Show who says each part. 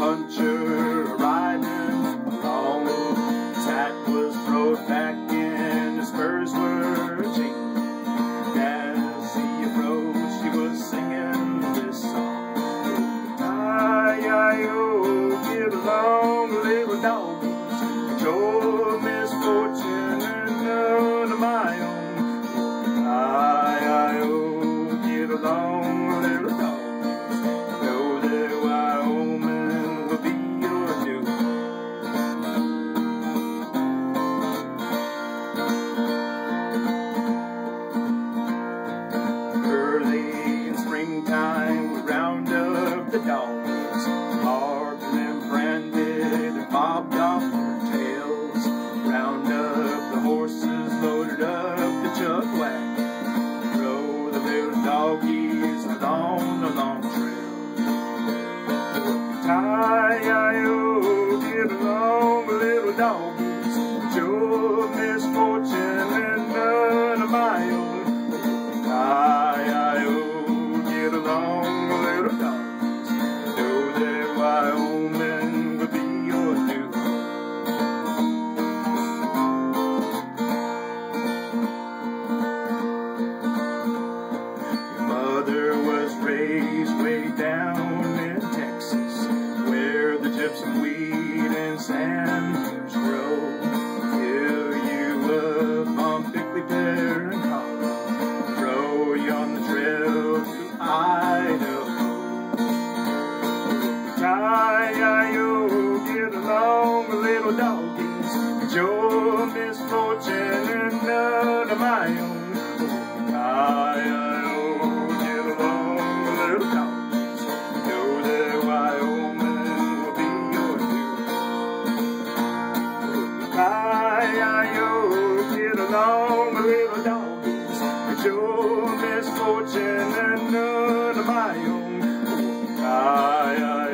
Speaker 1: puncher riding along. His hat was thrown back and his spurs were changed. As he approached, he was singing this song. I-I-O, get along, little doggies, your misfortune and none of my own. I-I-O, get along, little doggies, know that Wyoming will be your doom. Early in springtime, we round up the dogs, marked and branded and bobbed off their tails. Round up the horses, loaded up the chuck wagon, throw the little doggies along the long trail. I-I-O, get along, little doggies, it's your misfortune and none of my own. I-I-O, get along, little doggies, know that Wyoming will be your doom. Your mother was raised way down in Texas, where the gypsum weed and sanders grow. Fill you up on prickly pear and holly, throw you on the trail to Idaho. I-I-O, get along, little doggies, it's your misfortune and none of my own. I-I-O, get along, little doggies, know that Wyoming will be your doom. I-I-O, get along, little doggies, it's your misfortune and none of my own. I-I-O,